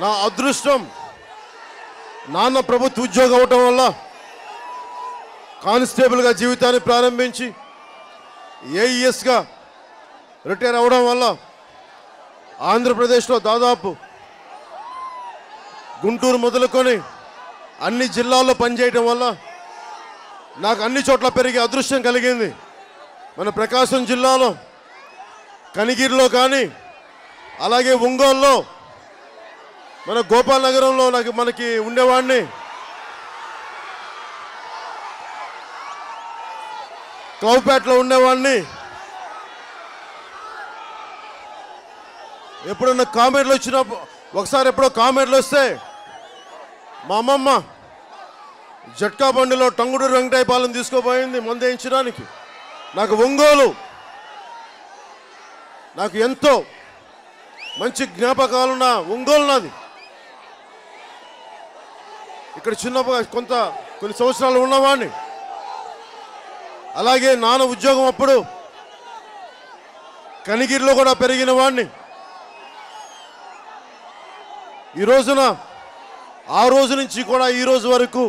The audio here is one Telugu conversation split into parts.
నా అదృష్టం నాన్న ప్రభుత్వ ఉద్యోగం అవటం వల్ల కానిస్టేబుల్గా జీవితాన్ని ప్రారంభించి ఏఈఎస్గా రిటైర్ అవ్వడం వల్ల ఆంధ్రప్రదేశ్లో దాదాపు గుంటూరు మొదలుకొని అన్ని జిల్లాల్లో పనిచేయడం వల్ల నాకు అన్ని చోట్ల పెరిగే అదృష్టం కలిగింది. మన ప్రకాశం జిల్లాలో కనిగిరిలో కానీ అలాగే ఒంగోలులో మన గోపాల్ నగరంలో మనకి ఉండేవాడిని. కౌపేటలో ఉండేవాడిని. ఎప్పుడన్నా కామెంట్లు వచ్చినప్పుడు ఒకసారి ఎప్పుడో కామెంట్లు వస్తే మా అమ్మమ్మ జట్కా బండిలో టంగుడూరు వెంకటాయపాలెం తీసుకోపోయింది మందేయించడానికి. నాకు ఒంగోలు నాకు ఎంతో మంచి జ్ఞాపకాలున్న ఒంగోలు నాది. ఇక్కడ కొన్ని సంవత్సరాలు ఉన్నవాడిని. అలాగే నాన్న ఉద్యోగం అప్పుడు కనిగిరిలో కూడా పెరిగిన వాడిని. ఈ రోజున ఆ రోజు నుంచి కూడా ఈ రోజు వరకు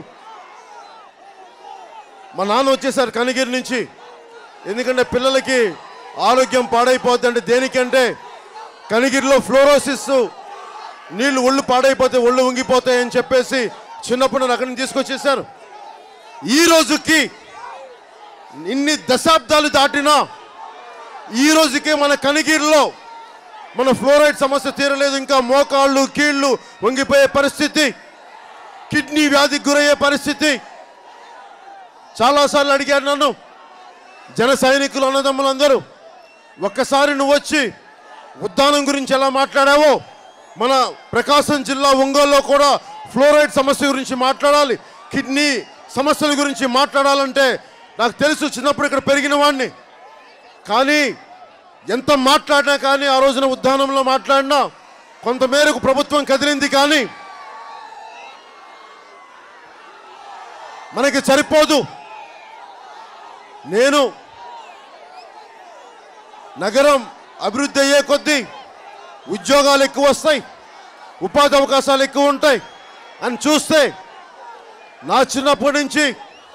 మా నాన్న వచ్చేసారు కనిగిరి నుంచి. ఎందుకంటే పిల్లలకి ఆరోగ్యం పాడైపోద్ది అంటే దేనికంటే కనిగిరిలో ఫ్లోరోసిస్ నీళ్లు ఒళ్ళు పాడైపోతే ఒళ్ళు ఉంగిపోతాయని చెప్పేసి చిన్నప్పుడు నన్ను అక్కడి నుంచి తీసుకొచ్చేసారు. ఈ రోజుకి ఇన్ని దశాబ్దాలు దాటినా ఈ రోజుకే మన కనిగిరిలో మన ఫ్లోరైడ్ సమస్య తీరలేదు. ఇంకా మోకాళ్ళు కీళ్ళు వంగిపోయే పరిస్థితి, కిడ్నీ వ్యాధికి గురయ్యే పరిస్థితి. చాలాసార్లు అడిగారు నన్ను జన సైనికులు అన్నదమ్ములందరూ, ఒక్కసారి నువ్వు వచ్చి ఉద్దానం గురించి ఎలా మాట్లాడావో మన ప్రకాశం జిల్లా ఒంగోలులో కూడా ఫ్లోరైడ్ సమస్య గురించి మాట్లాడాలి, కిడ్నీ సమస్యల గురించి మాట్లాడాలంటే నాకు తెలుసు. చిన్నప్పుడు ఇక్కడ పెరిగిన వాడిని. కానీ ఎంత మాట్లాడినా కానీ ఆ రోజున ఉద్దానంలో మాట్లాడినా కొంతమేరకు ప్రభుత్వం కదిలింది. కానీ మనకి సరిపోదు. నేను నగరం అభివృద్ధి అయ్యే కొద్దీ ఉద్యోగాలు ఎక్కువ వస్తాయి, ఉపాధి అవకాశాలు ఎక్కువ ఉంటాయి అని చూస్తే నా చిన్నప్పటి నుంచి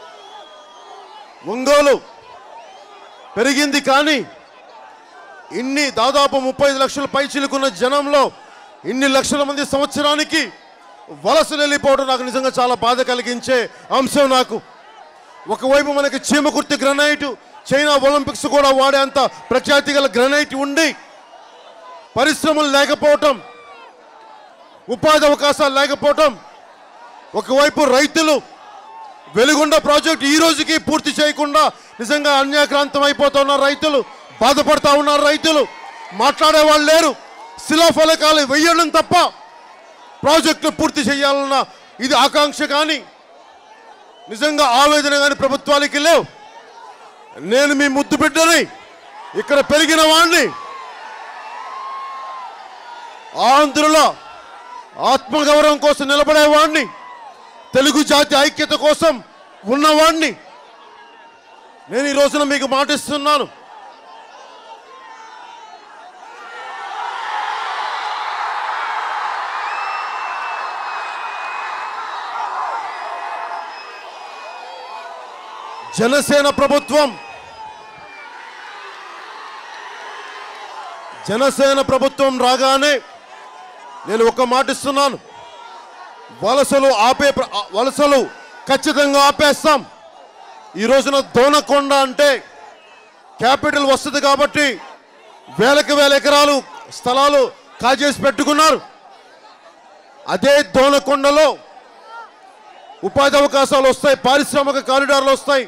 ఒంగోలు పెరిగింది. కానీ ఇన్ని దాదాపు 35 లక్షల పైచిలుకున్న జనంలో ఇన్ని లక్షల మంది సంవత్సరానికి వలసలు వెళ్ళిపోవడం నాకు నిజంగా చాలా బాధ కలిగించే అంశం. నాకు ఒకవైపు మనకి చీమకుర్తి గ్రనైట్, చైనా ఒలింపిక్స్ కూడా వాడేంత ప్రఖ్యాతి గల గ్రనైట్ ఉండి పరిశ్రమలు లేకపోవటం, ఉపాధి అవకాశాలు లేకపోవటం, ఒకవైపు రైతులు వెలుగొండ ప్రాజెక్టు ఈ రోజుకి పూర్తి చేయకుండా నిజంగా అన్యాక్రాంతం అయిపోతున్న రైతులు, బాధపడతా ఉన్నారు రైతులు. మాట్లాడేవాళ్ళు లేరు. శిలాఫలకాలు వెయ్యడం తప్ప ప్రాజెక్టు పూర్తి చేయాలన్న ఇది ఆకాంక్ష కానీ నిజంగా ఆవేదన కానీ ప్రభుత్వాలకి లేవు. నేను మీ ముద్దు బిడ్డని, ఇక్కడ పెరిగిన వాడిని, ఆంధ్రుల ఆత్మగౌరవం కోసం నిలబడేవాడిని, తెలుగు జాతి ఐక్యత కోసం ఉన్నవాడిని. నేను ఈ రోజున మీకు మాటిస్తున్నాను, జనసేన ప్రభుత్వం రాగానే నేను ఒక మాట ఇస్తున్నాను, వలసలు ఖచ్చితంగా ఆపేస్తాం. ఈ రోజున దోనకొండ అంటే క్యాపిటల్ వస్తుంది కాబట్టి వేలకు వేల ఎకరాలు స్థలాలు కాజేసి పెట్టుకున్నారు. అదే దోనకొండలో ఉపాధి అవకాశాలు వస్తాయి, పారిశ్రామిక కారిడార్లు వస్తాయి.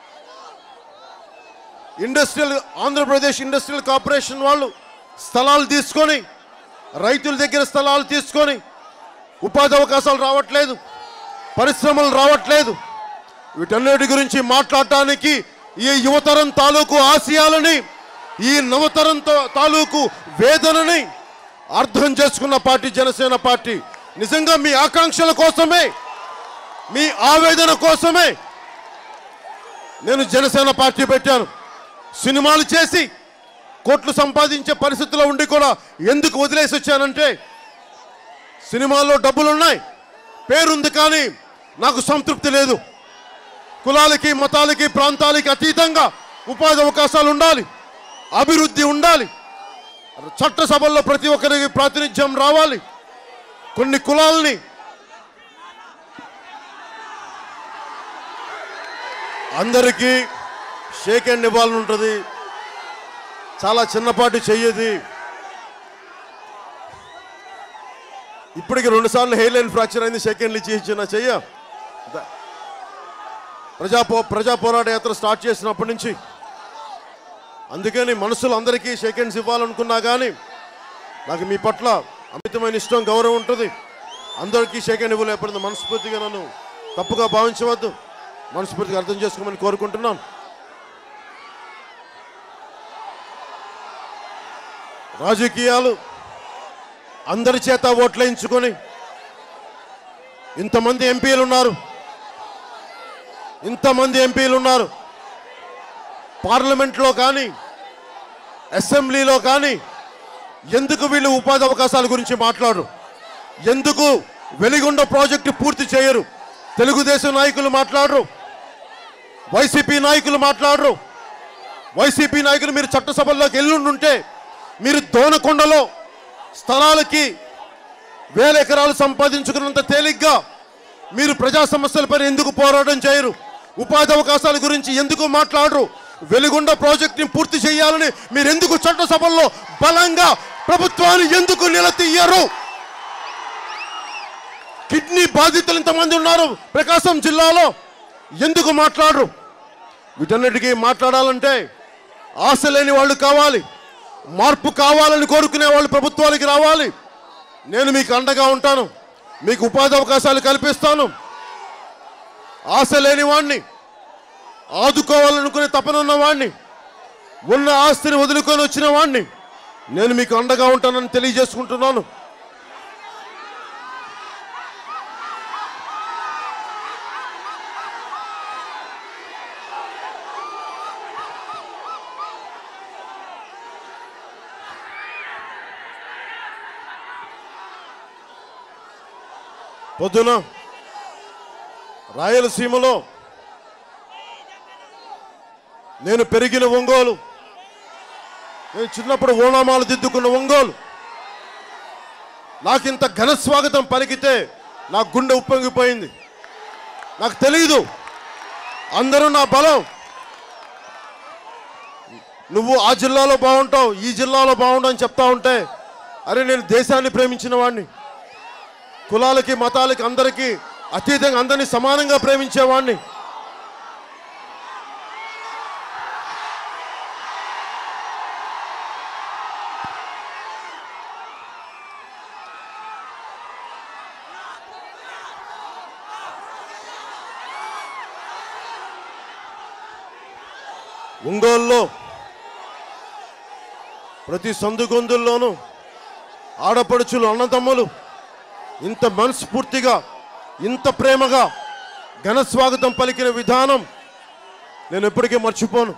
ఆంధ్రప్రదేశ్ ఇండస్ట్రియల్ కార్పొరేషన్ వాళ్ళు స్థలాలు తీసుకొని, రైతుల దగ్గర స్థలాలు తీసుకొని ఉపాధి అవకాశాలు రావట్లేదు, పరిశ్రమలు రావట్లేదు. వీటన్నిటి గురించి మాట్లాడటానికి ఈ యువతరం తాలూకు ఆశయాలని, ఈ నవతరం తాలూకు వేదనని అర్థం చేసుకున్న పార్టీ జనసేన పార్టీ. నిజంగా మీ ఆకాంక్షల కోసమే, మీ ఆవేదన కోసమే నేను జనసేన పార్టీ పెట్టాను. సినిమాలు చేసి కోట్లు సంపాదించే పరిస్థితిలో ఉండి కూడా ఎందుకు వదిలేసి వచ్చానంటే సినిమాల్లో డబ్బులున్నాయి, పేరుంది, కానీ నాకు సంతృప్తి లేదు. కులాలకి, మతాలకి, ప్రాంతాలకి అతీతంగా ఉపాధి అవకాశాలు ఉండాలి, అభివృద్ధి ఉండాలి, చట్టసభల్లో ప్రతి ఒక్కరికి ప్రాతినిధ్యం రావాలి. కొన్ని కులాలని అందరికీ షేక్ హ్యాండ్ ఇవ్వాలని ఉంటుంది, చాలా చిన్నపాటి చెయ్యది. ఇప్పటికి 2 సార్లు హెయిర్ లైన్ ఫ్రాక్చర్ అయింది, షేక్ హ్యాండ్లు ఇచ్చిన చెయ్య. ప్రజా పోరాట యాత్ర స్టార్ట్ చేసినప్పటి నుంచి అందుకని మనసులు అందరికీ షేక్ హ్యాండ్స్ ఇవ్వాలనుకున్నా కానీ నాకు మీ పట్ల అమితమైన ఇష్టం, గౌరవం ఉంటుంది. అందరికీ షేక్ హ్యాండ్ ఇవ్వలేకపోయింది. మనస్ఫూర్తిగా నన్ను తప్పుగా భావించవద్దు, మనస్ఫూర్తిగా అర్థం చేసుకోమని కోరుకుంటున్నాను. రాజకీయాలు అందరి చేత ఓట్లేయించుకొని ఇంతమంది ఎంపీలు ఉన్నారు, పార్లమెంట్లో కానీ అసెంబ్లీలో కానీ ఎందుకు వీళ్ళు ఉపాధి అవకాశాల గురించి మాట్లాడరు? ఎందుకు వెలిగొండ ప్రాజెక్టు పూర్తి చేయరు? తెలుగుదేశం నాయకులు మాట్లాడరు, వైసీపీ నాయకులు మాట్లాడరు. వైసీపీ నాయకులు మీరు చట్టసభల్లోకి వెళ్ళుండుంటే మీరు దోనకొండలో స్థలాలకి 1000 ఎకరాలు సంపాదించుకున్నంత తేలిగ్గా మీరు ప్రజా సమస్యలపై ఎందుకు పోరాటం చేయరు? ఉపాధి అవకాశాల గురించి ఎందుకు మాట్లాడరు? వెలిగొండ ప్రాజెక్టుని పూర్తి చేయాలని మీరు ఎందుకు చట్టసభల్లో బలంగా ప్రభుత్వాన్ని ఎందుకు నిలదీయరు? కిడ్నీ బాధితులు ఇంతమంది ఉన్నారు ప్రకాశం జిల్లాలో, ఎందుకు మాట్లాడరు? వీటన్నిటికీ మాట్లాడాలంటే ఆశ లేని వాళ్ళు కావాలి, మార్పు కావాలని కోరుకునే వాళ్ళు ప్రభుత్వానికి రావాలి. నేను మీకు అండగా ఉంటాను, మీకు ఉపాధి అవకాశాలు కల్పిస్తాను. ఆశ లేని వాడిని, ఆదుకోవాలనుకునే తపనున్న వాడిని, ఉన్న ఆస్తిని వదులుకొని వచ్చిన వాడిని నేను మీకు అండగా ఉంటానని తెలియజేసుకుంటున్నాను. పొద్దున రాయలసీమలో నేను పెరిగిన ఒంగోలు, నేను చిన్నప్పుడు ఓనామాలు దిద్దుకున్న ఒంగోలు, నాకింత ఘన స్వాగతం పలికితే నా గుండె ఉప్పొంగిపోయింది. నాకు తెలియదు, అందరూ నా బలం. నువ్వు ఆ జిల్లాలో బాగుంటావు, ఈ జిల్లాలో బాగుంటావు అని చెప్తా ఉంటే, అరే నేను దేశాన్ని ప్రేమించిన వాడిని, కులాలకి మతాలకి అందరికీ అతీతంగా అందరినీ సమానంగా ప్రేమించేవాడిని. ఒంగోలులో ప్రతి సందుగొందుల్లోనూ ఆడపడుచులు, అన్నదమ్ములు ఇంత మనస్ఫూర్తిగా, ఇంత ప్రేమగా ఘన స్వాగతం పలికిన విధానం నేను ఎప్పటికీ మర్చిపోను.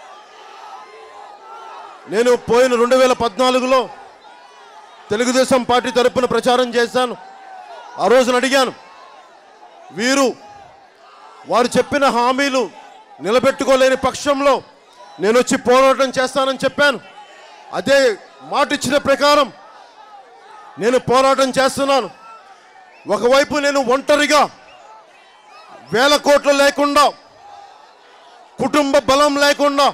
నేను పోయిన 2014లో తెలుగుదేశం పార్టీ తరపున ప్రచారం చేశాను. ఆ రోజున అడిగాను, వారు చెప్పిన హామీలు నిలబెట్టుకోలేని పక్షంలో నేను వచ్చి పోరాటం చేస్తానని చెప్పాను. అదే మాట ఇచ్చిన ప్రకారం నేను పోరాటం చేస్తున్నాను. ఒకవైపు నేను ఒంటరిగా 1000 కోట్లు లేకుండా, కుటుంబ బలం లేకుండా,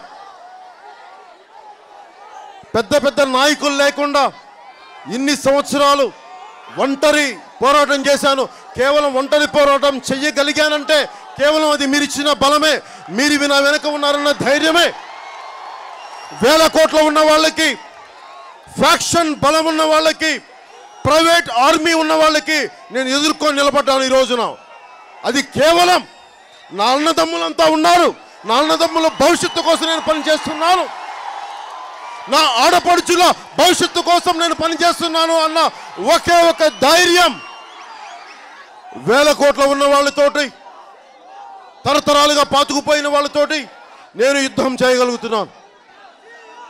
పెద్ద పెద్ద నాయకులు లేకుండా ఇన్ని సంవత్సరాలు ఒంటరి పోరాటం చేశాను. కేవలం ఒంటరి పోరాటం చెయ్యగలిగానంటే కేవలం అది మీరిచ్చిన బలమే, మీరు నా వెనక ఉన్నారన్న ధైర్యమే. 1000 కోట్ల ఉన్న వాళ్ళకి, ఫ్యాక్షన్ బలం ఉన్న వాళ్ళకి, ప్రైవేట్ ఆర్మీ ఉన్న వాళ్ళకి నేను ఎదుర్కొని నిలబడ్డాను ఈ రోజున. అది కేవలం నా అన్నదమ్ములంతా ఉన్నారు, నా అన్నదమ్ముల భవిష్యత్తు కోసం నేను పనిచేస్తున్నాను, నా ఆడపడుచుల భవిష్యత్తు కోసం నేను పనిచేస్తున్నాను అన్న ఒకే ఒక ధైర్యం 1000 కోట్ల ఉన్న వాళ్ళతోటి, తరతరాలుగా పాతుకుపోయిన వాళ్ళతోటి నేను యుద్ధం చేయగలుగుతున్నాను.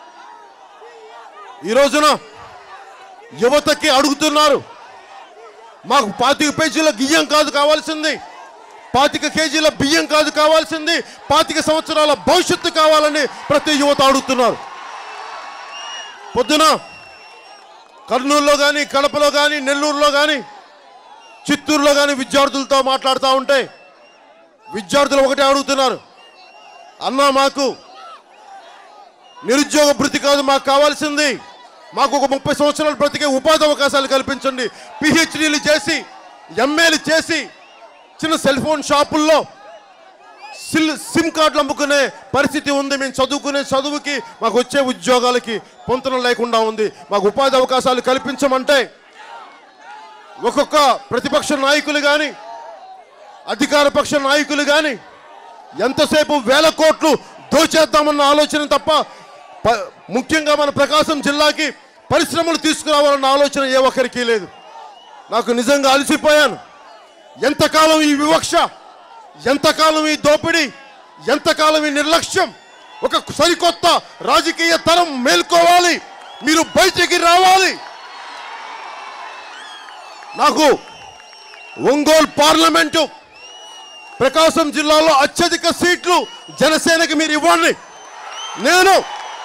ఈ రోజున యువతకి అడుగుతున్నారు, మాకు 25 పేజీల బియ్యం కాదు కావాల్సింది, 25 కేజీల బియ్యం కాదు కావాల్సింది, 25 సంవత్సరాల భవిష్యత్తు కావాలని ప్రతి యువత అడుగుతున్నారు. పొద్దున కర్నూలులో కానీ, కడపలో కానీ, నెల్లూరులో కానీ, చిత్తూరులో కానీ విద్యార్థులతో మాట్లాడుతూ ఉంటే విద్యార్థులు ఒకటే అడుగుతున్నారు, అన్నా మాకు నిరుద్యోగ భృతి కాదు మాకు కావాల్సింది, మాకు ఒక 30 సంవత్సరాలు బ్రతికే ఉపాధి అవకాశాలు కల్పించండి. పిహెచ్డీలు చేసి, ఎంఏలు చేసి, చిన్న సెల్ ఫోన్ షాపుల్లో సిమ్ కార్డులు అమ్ముకునే పరిస్థితి ఉంది. మేము చదువుకునే చదువుకి మాకు వచ్చే ఉద్యోగాలకి పొంతన లేకుండా ఉంది. మాకు ఉపాధి అవకాశాలు కల్పించమంటే ఒక్కొక్క ప్రతిపక్ష నాయకులు కానీ, అధికార పక్ష నాయకులు కానీ ఎంతసేపు వేల కోట్లు దోచేద్దామన్న ఆలోచన తప్ప ముఖ్యంగా మన ప్రకాశం జిల్లాకి పరిశ్రమలు తీసుకురావాలన్న ఆలోచన ఏ ఒక్కరికి లేదు. నాకు నిజంగా అలసిపోయాను. ఎంతకాలం ఈ వివక్ష, ఎంతకాలం ఈ దోపిడీ, ఎంతకాలం ఈ నిర్లక్ష్యం? ఒక సరికొత్త రాజకీయ తరం మేల్కోవాలి, మీరు బయటికి రావాలి. నాకు ఒంగోలు పార్లమెంటు ప్రకాశం జిల్లాలో అత్యధిక సీట్లు జనసేనకి మీరు ఇవ్వండి. నేను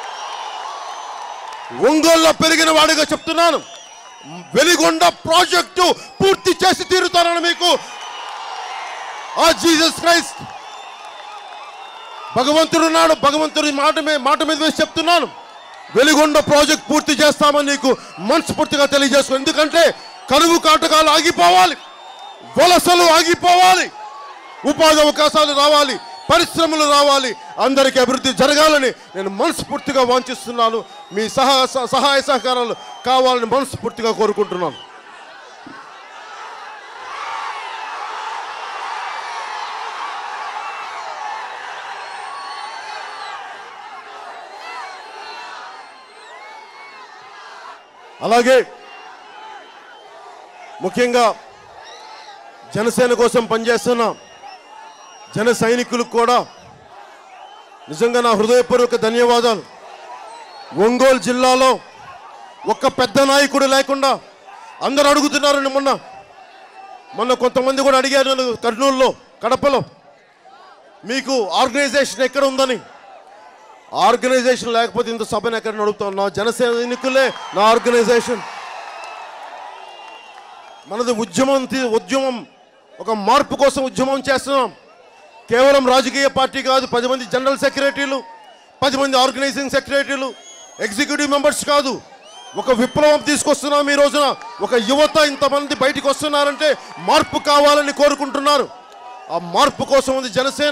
ఒంగోలులో పెరిగిన వాడిగా చెప్తున్నాను, వెలిగొండ ప్రాజెక్టు పూర్తి చేసి తీరుతానని మీకు ఆ జీసస్ క్రైస్ట్ భగవంతుడున్నాడు, భగవంతుడి మాట మీద వేసి చెప్తున్నాను, వెలిగొండ ప్రాజెక్ట్ పూర్తి చేస్తామని నీకు మనస్ఫూర్తిగా తెలియజేసుకో. ఎందుకంటే కరువు కాటకాలు ఆగిపోవాలి, వలసలు ఆగిపోవాలి, ఉపాధి అవకాశాలు రావాలి, పరిశ్రమలు రావాలి, అందరికీ అభివృద్ధి జరగాలని నేను మనస్ఫూర్తిగా వాంఛిస్తున్నాను. మీ సహాయ సహకారాలు కావాలని మనస్ఫూర్తిగా కోరుకుంటున్నాను. అలాగే ముఖ్యంగా జనసేన కోసం పనిచేస్తున్న జన సైనికులకు కూడా నిజంగా నా హృదయపూర్వక ధన్యవాదాలు. ఒంగోలు జిల్లాలో ఒక్క పెద్ద నాయకుడు లేకుండా అందరూ అడుగుతున్నారని మొన్న కొంతమంది కూడా అడిగారు కర్నూలులో, కడపలో, మీకు ఆర్గనైజేషన్ ఎక్కడ ఉందని. ఆర్గనైజేషన్ లేకపోతే ఇంత సభను ఎక్కడ నడుపుతాను? నా జన సైనికులే నా ఆర్గనైజేషన్. మనది ఉద్యమం, ఒక మార్పు కోసం ఉద్యమం చేస్తున్నాం. కేవలం రాజకీయ పార్టీ కాదు, 10 మంది జనరల్ సెక్రటరీలు, 10 మంది ఆర్గనైజింగ్ సెక్రటరీలు, ఎగ్జిక్యూటివ్ మెంబర్స్ కాదు, ఒక విప్లవం తీసుకొస్తున్నాం. ఈ రోజున ఒక యువత ఇంతమంది బయటికి వస్తున్నారంటే మార్పు కావాలని కోరుకుంటున్నారు. ఆ మార్పు కోసం ఉంది జనసేన.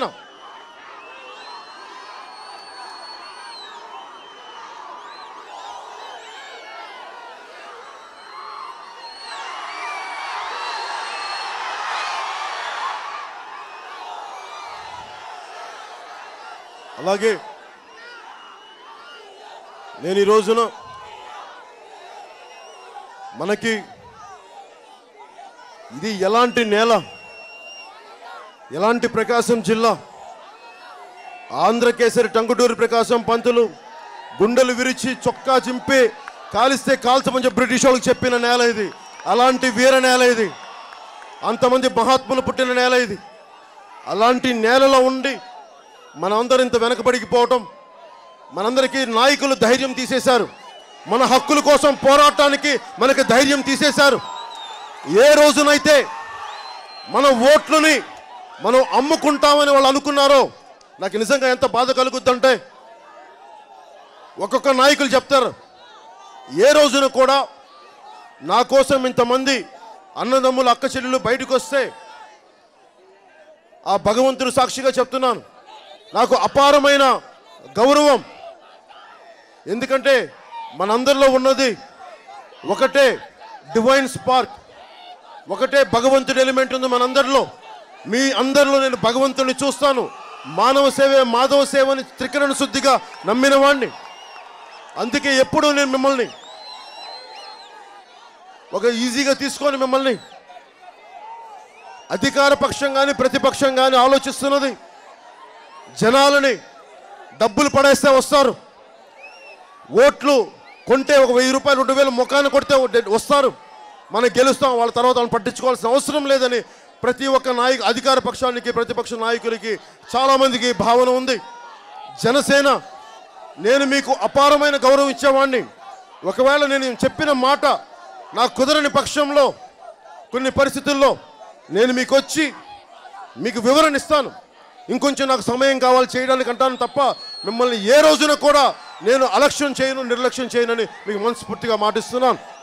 అలాగే నేను ఈ రోజున మనకి ఇది ఎలాంటి నేల, ఎలాంటి ప్రకాశం జిల్లా, ఆంధ్రకేసరి టంగుటూరి ప్రకాశం పంతులు గుండెలు విరిచి చొక్కా చింపి కాలిస్తే కాల్చమని బ్రిటిష్ వాళ్ళకి చెప్పిన నేల ఇది. అలాంటి వీర నేల ఇది. అంతమంది మహాత్ములు పుట్టిన నేల ఇది. అలాంటి నేలలో ఉండి మనందరం ఇంత వెనకబడిపోవటం, మనందరికీ నాయకులు ధైర్యం తీసేశారు. మన హక్కుల కోసం పోరాటానికి మనకి ధైర్యం తీసేశారు. ఏ రోజునైతే మన ఓట్లని మనం అమ్ముకుంటామని వాళ్ళు అనుకున్నారో నాకు నిజంగా ఎంత బాధ కలుగుద్దంటే, ఒక్కొక్క నాయకులు చెప్తారు, ఏ రోజున కూడా నా కోసం ఇంతమంది అన్నదమ్ములు అక్క చెల్లెలు బయటకు వస్తే ఆ భగవంతుడు సాక్షిగా చెప్తున్నాను, నాకు అపారమైన గౌరవం. ఎందుకంటే మనందరిలో ఉన్నది ఒకటే డివైన్ స్పార్క్, ఒకటే భగవంతుడి ఎలిమెంట్ ఉంది మనందరిలో. మీ అందరిలో నేను భగవంతుడిని చూస్తాను. మానవ సేవే మాధవ సేవని త్రికరణ శుద్ధిగా నమ్మిన వాడిని. అందుకే ఎప్పుడూ నేను మిమ్మల్ని ఒక ఈజీగా తీసుకొని మిమ్మల్ని అధికార పక్షం కానీ ప్రతిపక్షం కానీ ఆలోచిస్తున్నది జనాలని డబ్బులు పడేస్తే వస్తారు, ఓట్లు కొంటే ఒక 1000 రూపాయలు 2000 ముఖాన్ని కొడితే వస్తారు. మనం గెలుస్తాం, వాళ్ళ తర్వాత వాళ్ళని పట్టించుకోవాల్సిన అవసరం లేదని ప్రతి ఒక్క అధికార పక్షానికి ప్రతిపక్ష నాయకులకి చాలామందికి భావన ఉంది. జనసేన, నేను మీకు అపారమైన గౌరవం ఇచ్చేవాడిని. ఒకవేళ నేను చెప్పిన మాట నాకు కుదరని పక్షంలో కొన్ని పరిస్థితుల్లో నేను మీకు వచ్చి మీకు వివరణ ఇస్తాను. ఇంకొంచెం నాకు సమయం కావాలి చేయడానికి అంటాను తప్ప మిమ్మల్ని ఏ రోజున కూడా నేను అలక్ష్యం చేయను, నిర్లక్ష్యం చేయనని మీకు మనస్ఫూర్తిగా మాటిస్తున్నాను.